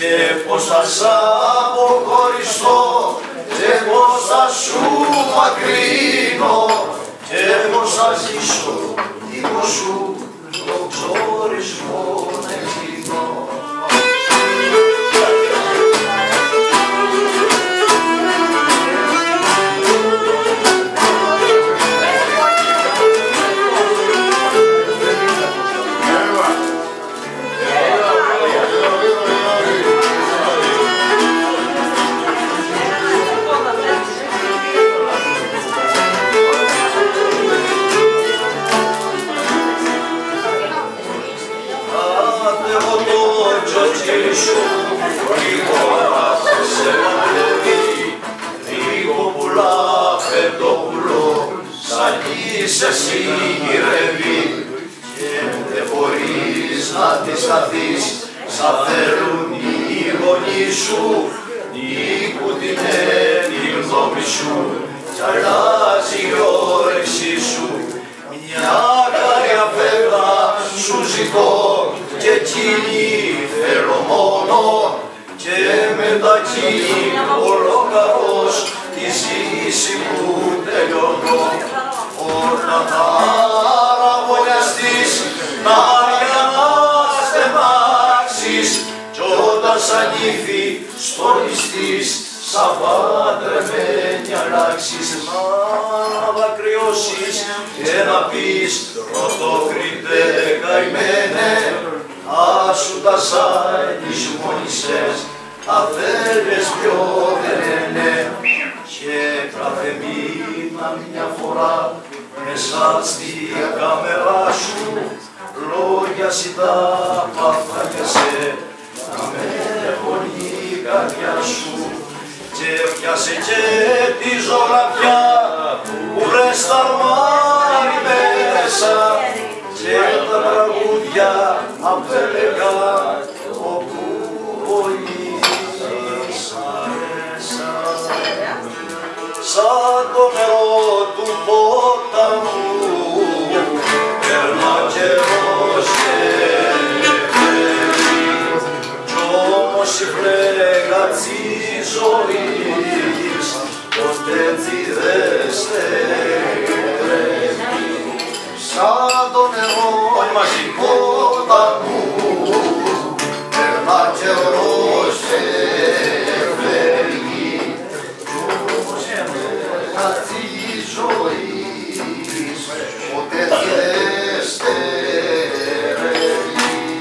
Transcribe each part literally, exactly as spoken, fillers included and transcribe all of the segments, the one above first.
και πως θα σ' αποχωριστώ και πως θα σου μακρύνω και πως θα ζήσω δίχως σου το ξορισμό να γίνω. Εσύ γυρεύει και δεν μπορείς να τη σταθείς, σαν θέλουν οι γονείς σου, νίκουν την έννοια γνώμη σου κι αλλάζει η όρεξή σου. Μια καριά φεύγα σου ζητώ και εκείνη θέλω μόνο και μετά εκείνη ολόκαρος τη ζήση που τελειώνω. Όταν θα αραβωνιαστείς να στεμάξεις κι όταν σαν νύφη στολιστείς σαν παντρεμένη αλλάξεις, να δακρυώσεις και να πεις πρωτοκριτέ καημένε, ας σου τα σαν τις μόνισσες αφέλες πιο δεν και κάθε μήνα μια φορά μέσα στη κάμερα σου λόγια ζητά παθάγιασε να με πονεί η καρδιά σου και πιάσε και τη ζωγραφιά που βρες τα αρμάρι μέσα και τα τραγούδια απ' έλεγα όπου πολύς αρέσα. Σαν το νερό του ποταμού περνά καιρός και φεύγει κι όμως η φλέγα της ζωής ποτέ έτσι δεν στεγνεύει. Σαν το νερό του ποταμού περνά καιρός και φεύγει τη ζωής ποτέ δεν στερεύει.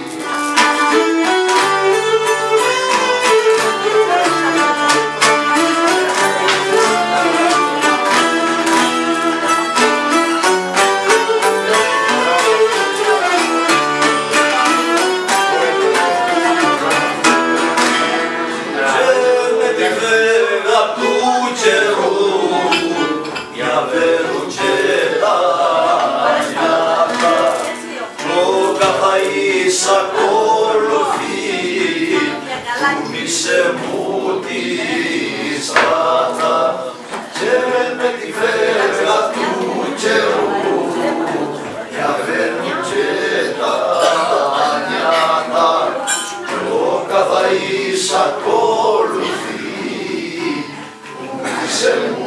Και με τη φλέγα του καιρού διαβαίνουν και τα νιάτα το καθαείς ακολουθεί που μισέ μου τη στράτα και με τη φλέγα του καιρού διαβαίνουν και τα νιάτα το καθαείς ακολουθεί που μισέ μου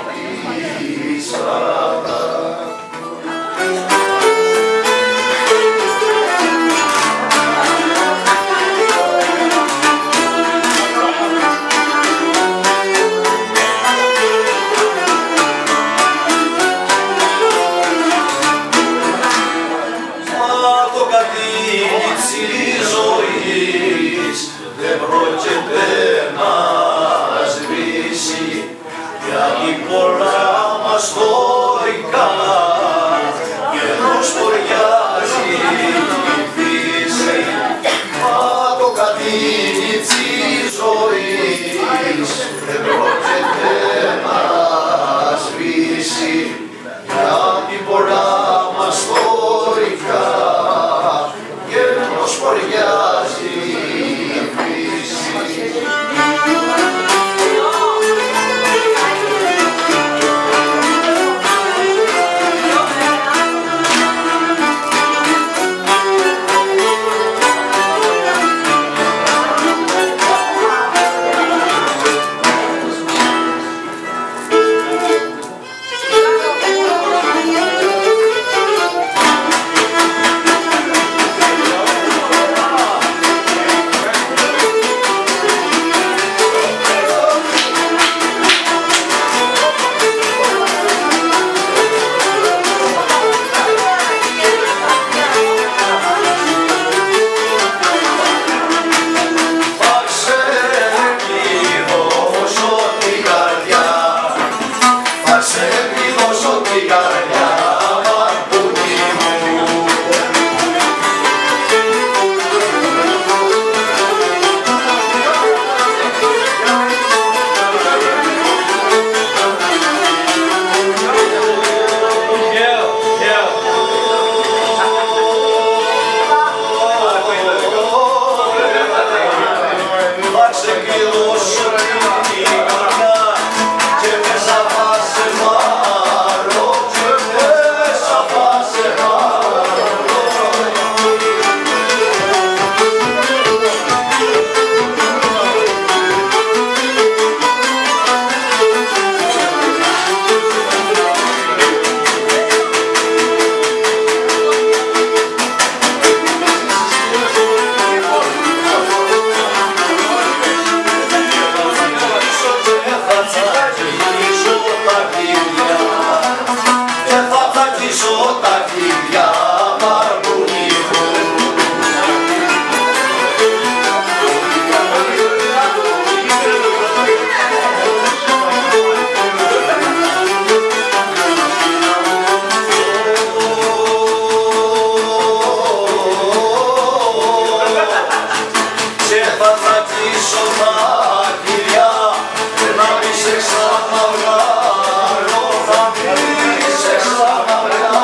δεν πρόκειται να σβήσει γιατί πολλά μας τόρικα και ενώ σποριάζει η φύση μα το κατίνι της ζωής δεν πρόκειται να σβήσει γιατί πολλά μας τόρικα και ενώ σποριάζει η φύση. πατήσω τα χιλιά να μη σε ξαναβγάλω, να μη σε ξαναβγάλω.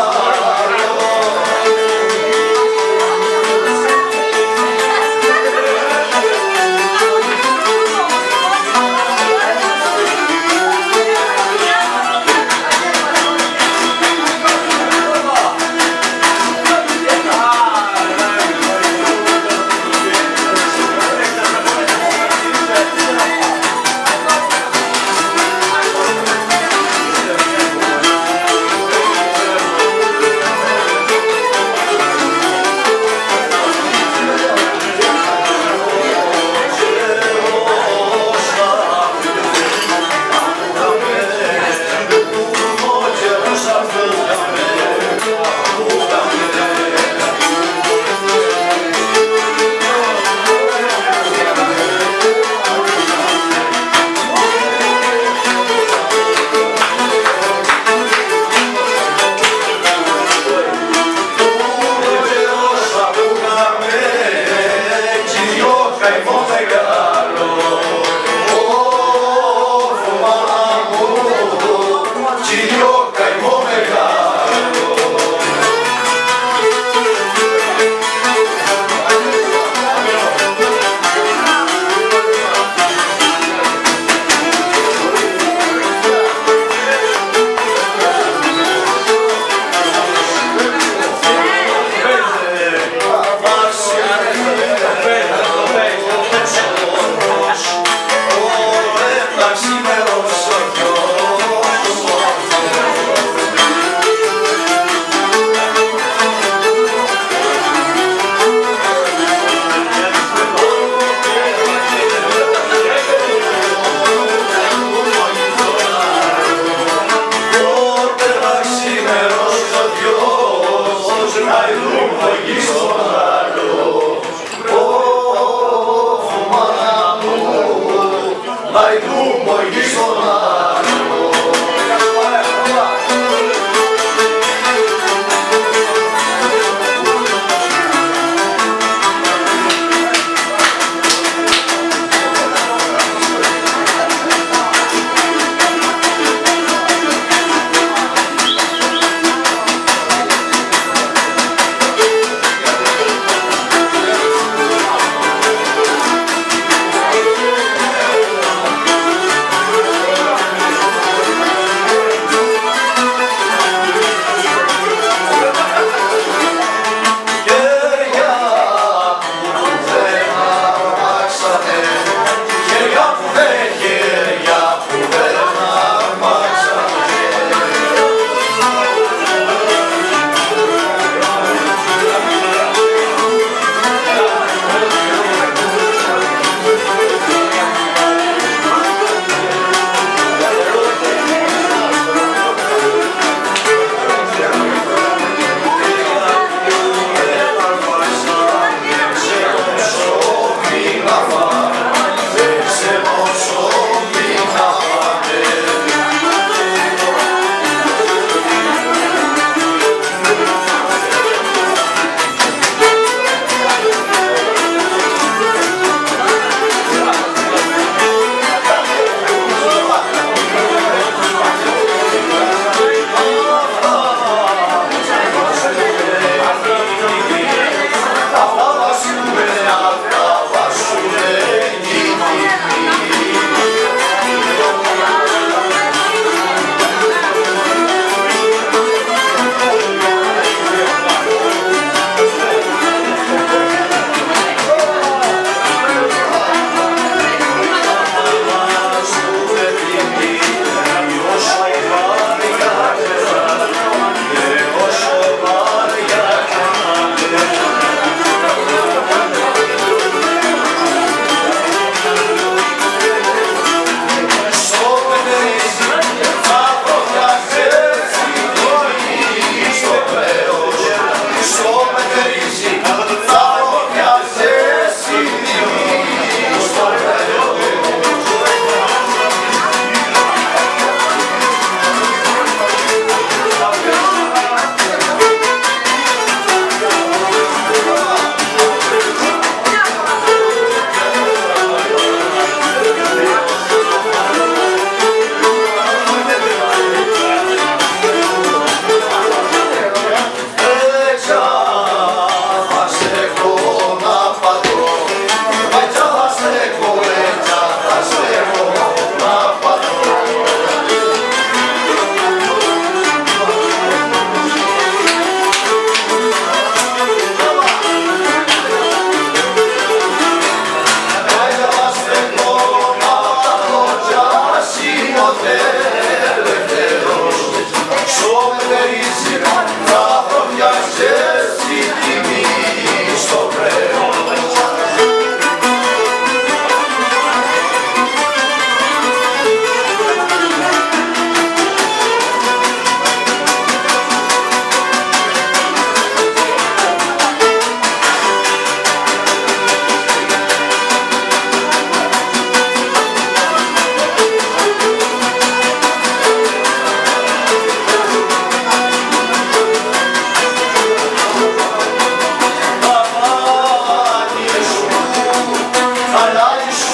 Thank you.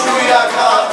σου για κάτι